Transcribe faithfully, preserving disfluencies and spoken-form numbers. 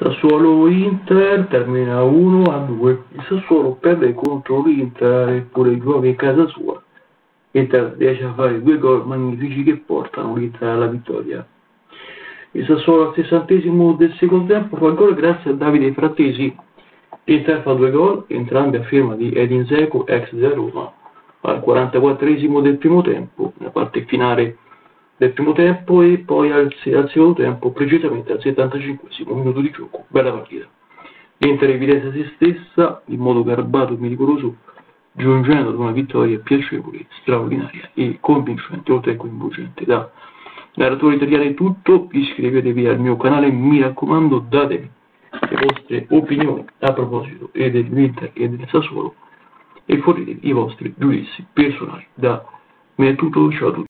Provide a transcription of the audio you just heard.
Sassuolo-Inter termina uno a due. Il Sassuolo perde contro l'Inter eppure gioca in casa sua. L'Inter riesce a fare due gol magnifici che portano l'Inter alla vittoria. Il Sassuolo al sessantesimo del secondo tempo fa gol grazie a Davide Frattesi. L'Inter fa due gol, entrambi a firma di Edin Dzeko, ex della Roma, al quarantaquattresimo del primo tempo, nella parte finale del primo tempo, e poi al, al secondo tempo, precisamente al settantacinquesimo minuto di gioco. Bella partita. L'Inter evidenzia se stessa in modo garbato e meticoloso, giungendo ad una vittoria piacevole, straordinaria e convincente, oltre che coinvolgente. Da narratore italiano è tutto, iscrivetevi al mio canale, mi raccomando, datemi le vostre opinioni a proposito e dell'Inter e del Sassuolo e fornitevi i vostri giudizi personali. Da me è tutto, ciao a tutti.